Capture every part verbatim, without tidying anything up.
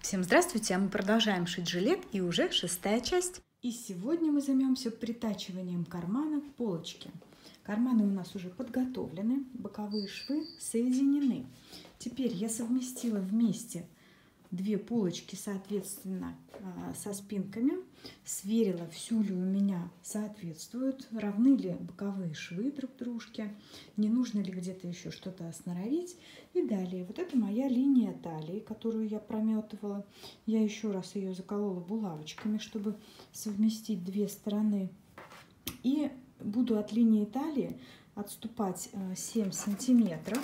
Всем здравствуйте, а мы продолжаем шить жилет, и уже шестая часть. И сегодня мы займемся притачиванием кармана к полочке. Карманы у нас уже подготовлены, боковые швы соединены. Теперь я совместила вместе две полочки, соответственно, со спинками, сверила, всю ли у меня соответствуют, равны ли боковые швы друг дружке, не нужно ли где-то еще что-то осноровить. И далее, вот это моя линия талии, которую я прометывала. Я еще раз ее заколола булавочками, чтобы совместить две стороны. И буду от линии талии отступать семь сантиметров.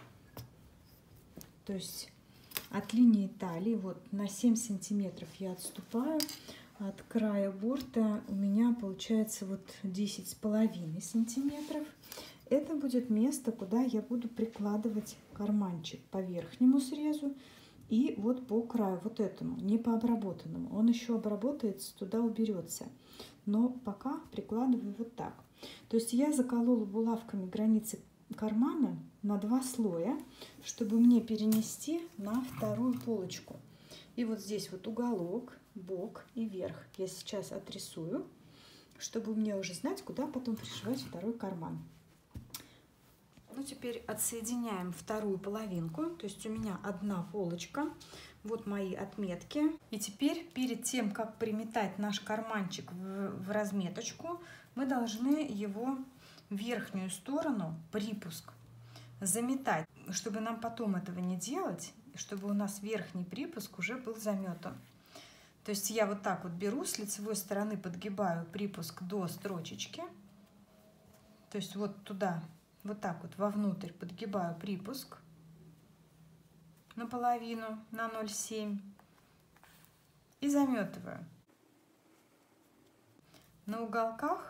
То есть от линии талии вот на семь сантиметров я отступаю. От края борта у меня получается вот десять с половиной сантиметров. Это будет место, куда я буду прикладывать карманчик по верхнему срезу и вот по краю, вот этому, не по обработанному. Он еще обработается, туда уберется. Но пока прикладываю вот так. То есть я заколола булавками границы кармана на два слоя, чтобы мне перенести на вторую полочку. И вот здесь вот уголок, бок и верх я сейчас отрисую, чтобы мне уже знать, куда потом пришивать второй карман. Ну, теперь отсоединяем вторую половинку, то есть у меня одна полочка, вот мои отметки. И теперь перед тем, как приметать наш карманчик в, в разметочку, мы должны его верхнюю сторону, припуск, заметать, чтобы нам потом этого не делать, чтобы у нас верхний припуск уже был заметан. То есть я вот так вот беру, с лицевой стороны подгибаю припуск до строчечки, то есть вот туда, вот так вот вовнутрь подгибаю припуск наполовину, на ноль целых семь и заметываю. На уголках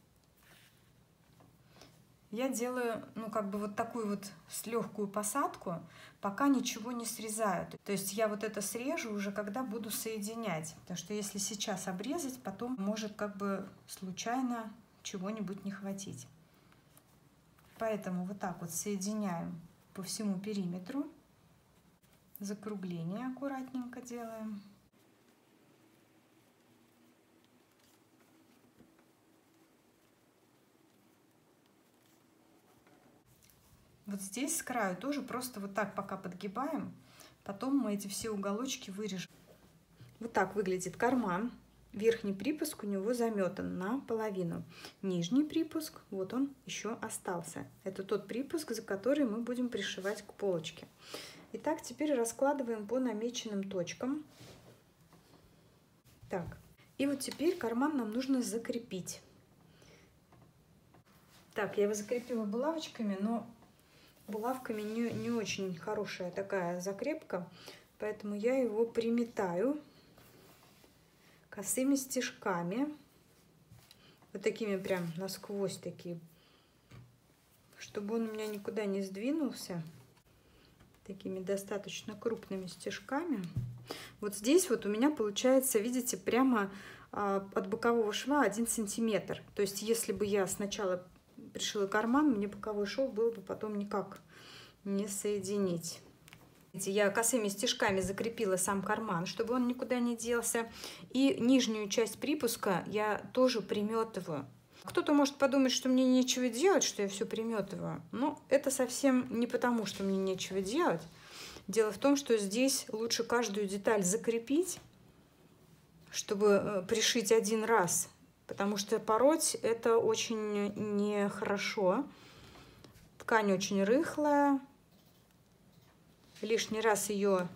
я делаю, ну, как бы вот такую вот легкую посадку, пока ничего не срезаю. То есть я вот это срежу уже, когда буду соединять. Потому что если сейчас обрезать, потом может как бы случайно чего-нибудь не хватить. Поэтому вот так вот соединяем по всему периметру. Закругление аккуратненько делаем. Вот здесь с краю тоже просто вот так пока подгибаем, потом мы эти все уголочки вырежем. Вот так выглядит карман. Верхний припуск у него заметан наполовину. Нижний припуск, вот он еще остался. Это тот припуск, за который мы будем пришивать к полочке. Итак, теперь раскладываем по намеченным точкам. Так, и вот теперь карман нам нужно закрепить. Так, я его закрепила булавочками, но булавками не, не очень хорошая такая закрепка, поэтому я его приметаю косыми стежками, вот такими прям насквозь такие, чтобы он у меня никуда не сдвинулся, такими достаточно крупными стежками. Вот здесь вот у меня получается, видите, прямо а, от бокового шва один сантиметр. То есть если бы я сначала пришила карман, мне боковой шов было бы потом никак не соединить. Я косыми стежками закрепила сам карман, чтобы он никуда не делся. И нижнюю часть припуска я тоже приметываю. Кто-то может подумать, что мне нечего делать, что я все приметываю. Но это совсем не потому, что мне нечего делать. Дело в том, что здесь лучше каждую деталь закрепить, чтобы пришить один раз. Потому что пороть это очень нехорошо. Ткань очень рыхлая. Лишний раз ее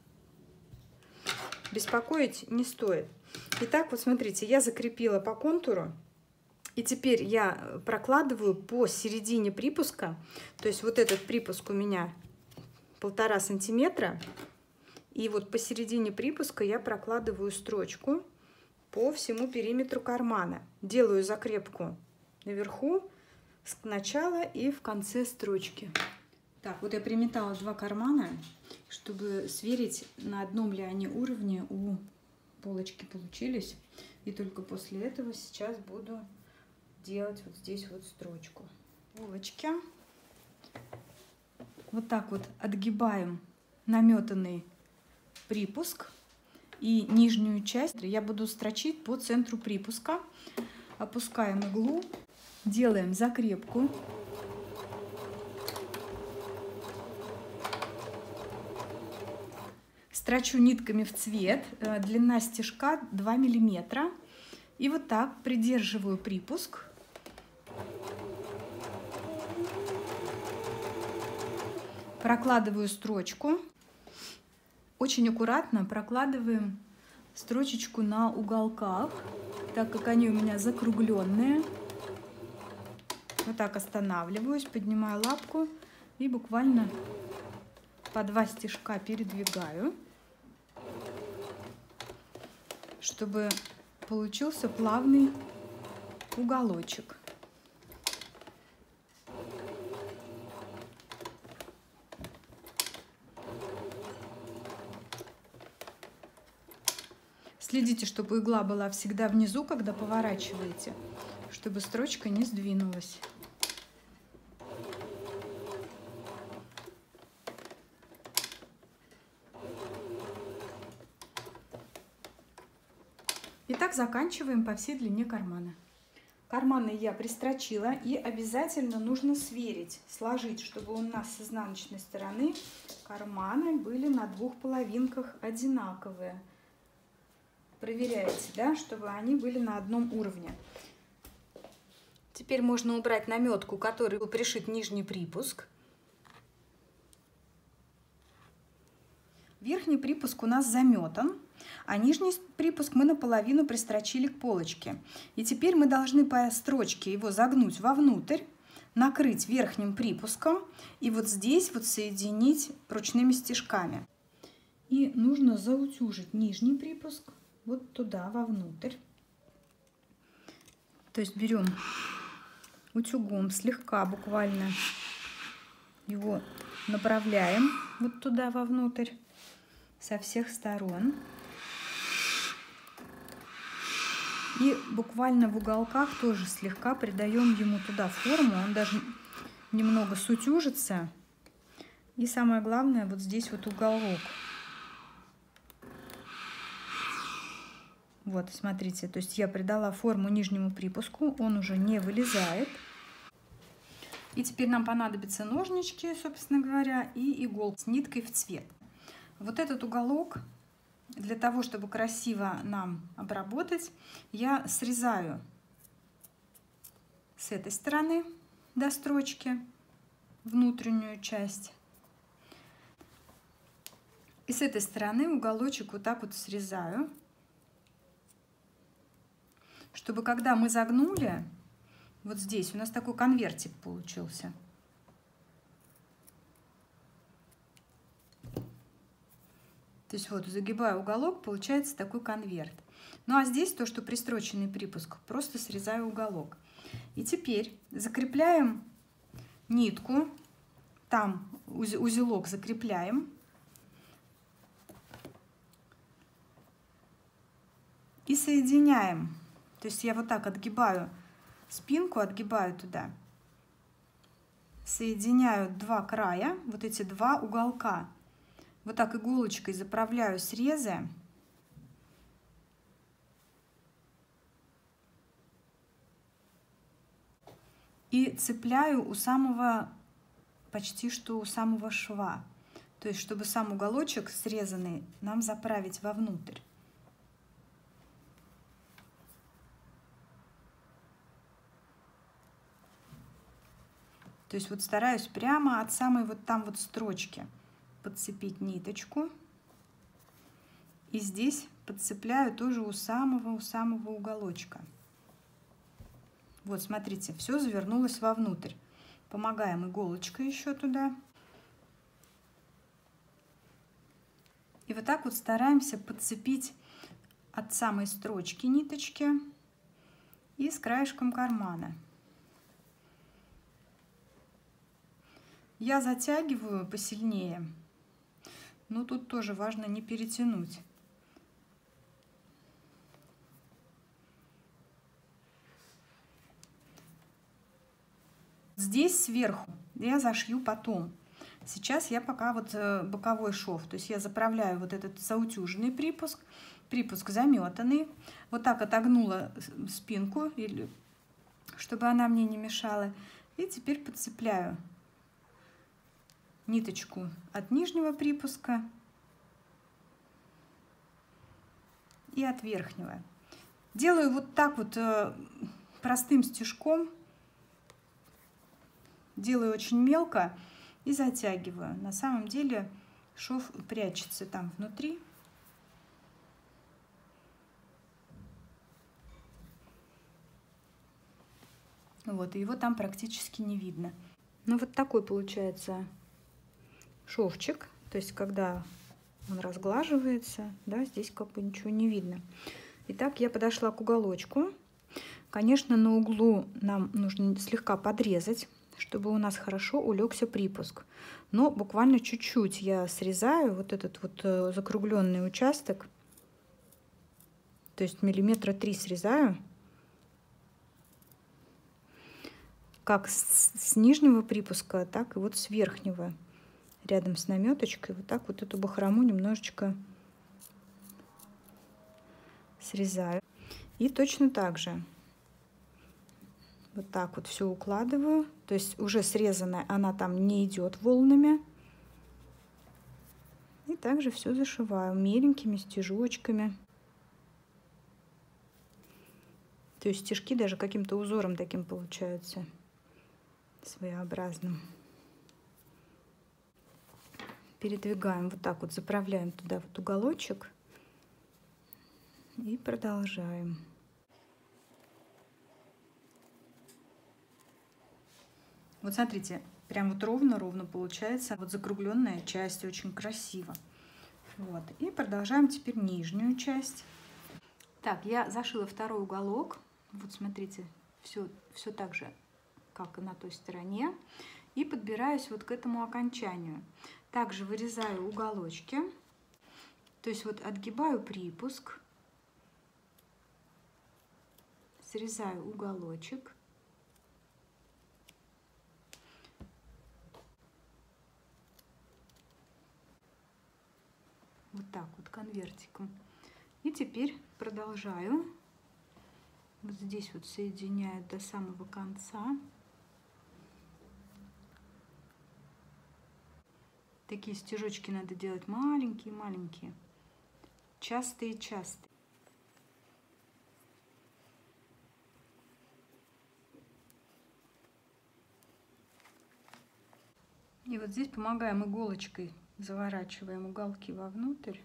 беспокоить не стоит. Итак, вот смотрите, я закрепила по контуру. И теперь я прокладываю по середине припуска. То есть вот этот припуск у меня полтора сантиметра. И вот посередине припуска я прокладываю строчку по всему периметру кармана. Делаю закрепку наверху, с начала и в конце строчки. Так, вот я приметала два кармана, чтобы сверить, на одном ли они уровне у полочки получились. И только после этого сейчас буду делать вот здесь вот строчку. Полочки. Вот так вот отгибаем наметанный припуск и нижнюю часть я буду строчить по центру припуска. Опускаем иглу, делаем закрепку. Строчу нитками в цвет, длина стежка два миллиметра. И вот так придерживаю припуск. Прокладываю строчку. Очень аккуратно прокладываем строчечку на уголках, так как они у меня закругленные. Вот так останавливаюсь, поднимаю лапку и буквально по два стежка передвигаю, чтобы получился плавный уголочек. Следите, чтобы игла была всегда внизу, когда поворачиваете, чтобы строчка не сдвинулась. И так заканчиваем по всей длине кармана. Карманы я пристрочила, и обязательно нужно сверить, сложить, чтобы у нас с изнаночной стороны карманы были на двух половинках одинаковые. Проверяйте, да, чтобы они были на одном уровне. Теперь можно убрать наметку, которой был пришит нижний припуск. Верхний припуск у нас заметан, а нижний припуск мы наполовину пристрочили к полочке. И теперь мы должны по строчке его загнуть вовнутрь, накрыть верхним припуском и вот здесь вот соединить ручными стежками. И нужно заутюжить нижний припуск вот туда, вовнутрь. То есть берем утюгом, слегка буквально его направляем вот туда, вовнутрь, со всех сторон. И буквально в уголках тоже слегка придаем ему туда форму. Он даже немного сутюжится. И самое главное, вот здесь вот уголок. Вот, смотрите, то есть я придала форму нижнему припуску, он уже не вылезает. И теперь нам понадобятся ножнички, собственно говоря, и иголка с ниткой в цвет. Вот этот уголок, для того, чтобы красиво нам обработать, я срезаю с этой стороны до строчки внутреннюю часть. И с этой стороны уголочек вот так вот срезаю, чтобы когда мы загнули, вот здесь у нас такой конвертик получился. То есть вот загибаю уголок, получается такой конверт. Ну а здесь то, что пристроченный припуск, просто срезаю уголок. И теперь закрепляем нитку, там узелок закрепляем. И соединяем. То есть я вот так отгибаю спинку, отгибаю туда. Соединяю два края, вот эти два уголка. Вот так иголочкой заправляю срезы. И цепляю у самого, почти что у самого шва. То есть, чтобы сам уголочек срезанный нам заправить вовнутрь. То есть вот стараюсь прямо от самой вот там вот строчки подцепить ниточку. И здесь подцепляю тоже у самого, у самого уголочка. Вот, смотрите, все завернулось вовнутрь. Помогаем иголочкой еще туда. И вот так вот стараемся подцепить от самой строчки ниточки и с краешком кармана. Я затягиваю посильнее, но тут тоже важно не перетянуть. Здесь сверху я зашью потом. Сейчас я пока вот боковой шов, то есть я заправляю вот этот заутюженный припуск, припуск заметанный. Вот так отогнула спинку, или, чтобы она мне не мешала. И теперь подцепляю ниточку от нижнего припуска и от верхнего. Делаю вот так вот простым стежком. Делаю очень мелко и затягиваю. На самом деле шов прячется там внутри. Вот, и его там практически не видно. Ну вот такой получается шовчик. То есть когда он разглаживается, да, здесь как бы ничего не видно. Итак, я подошла к уголочку. Конечно, на углу нам нужно слегка подрезать, чтобы у нас хорошо улегся припуск. Но буквально чуть-чуть я срезаю вот этот вот закругленный участок. То есть миллиметра три срезаю. Как с, с нижнего припуска, так и вот с верхнего. Рядом с наметочкой. Вот так вот эту бахрому немножечко срезаю. И точно так же. Вот так вот все укладываю. То есть уже срезанная, она там не идет волнами. И также все зашиваю меленькими стежочками. То есть стежки даже каким-то узором таким получаются. Своеобразным. Передвигаем вот так вот, заправляем туда вот уголочек. И продолжаем. Вот смотрите, прям вот ровно-ровно получается. Вот закругленная часть, очень красиво. Вот. И продолжаем теперь нижнюю часть. Так, я зашила второй уголок. Вот смотрите, все, все так же, как и на той стороне. И подбираюсь вот к этому окончанию. Также вырезаю уголочки. То есть вот отгибаю припуск. Срезаю уголочек. Вот так вот конвертиком. И теперь продолжаю. Вот здесь вот соединяю до самого конца. Такие стежочки надо делать маленькие-маленькие. Частые-частые. И вот здесь помогаем иголочкой, заворачиваем уголки вовнутрь.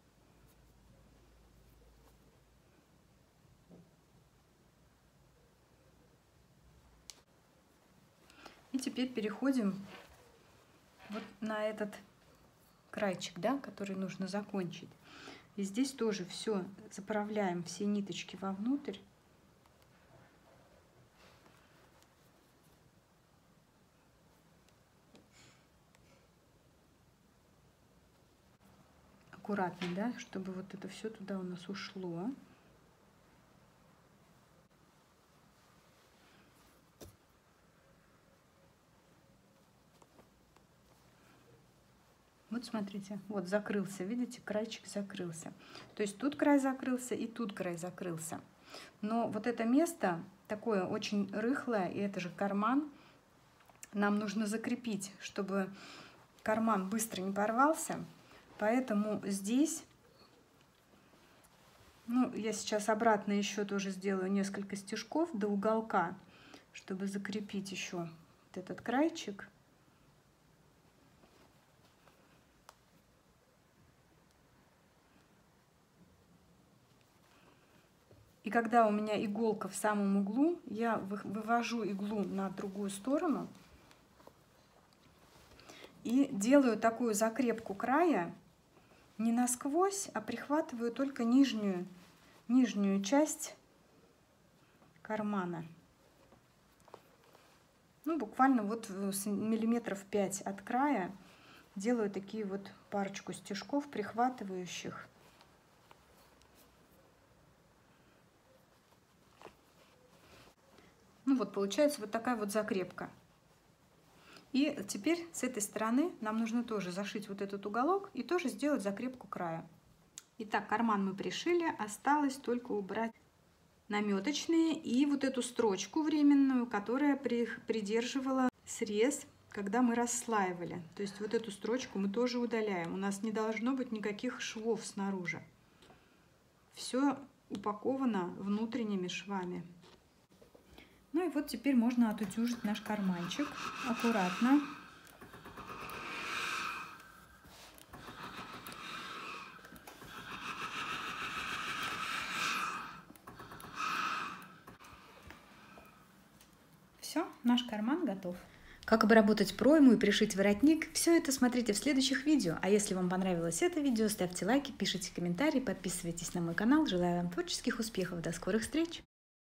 И теперь переходим вот на этот крайчик, да, который нужно закончить. И здесь тоже все заправляем, все ниточки вовнутрь. Аккуратно, да, чтобы вот это все туда у нас ушло. Вот смотрите, вот закрылся, видите, крайчик закрылся. То есть тут край закрылся и тут край закрылся. Но вот это место такое очень рыхлое, и это же карман. Нам нужно закрепить, чтобы карман быстро не порвался. Поэтому здесь, ну, я сейчас обратно еще тоже сделаю несколько стежков до уголка, чтобы закрепить еще вот этот крайчик. И когда у меня иголка в самом углу, я вывожу иглу на другую сторону и делаю такую закрепку края не насквозь, а прихватываю только нижнюю, нижнюю часть кармана. Ну, буквально вот миллиметров пять от края делаю такие вот парочку стежков, прихватывающих. Ну вот получается вот такая вот закрепка. И теперь с этой стороны нам нужно тоже зашить вот этот уголок и тоже сделать закрепку края. Итак, карман мы пришили, осталось только убрать наметочные и вот эту строчку временную, которая придерживала срез, когда мы расслаивали. То есть вот эту строчку мы тоже удаляем. У нас не должно быть никаких швов снаружи. Все упаковано внутренними швами. Ну и вот теперь можно отутюжить наш карманчик аккуратно. Все, наш карман готов. Как обработать пройму и пришить воротник, все это смотрите в следующих видео. А если вам понравилось это видео, ставьте лайки, пишите комментарии, подписывайтесь на мой канал. Желаю вам творческих успехов. До скорых встреч!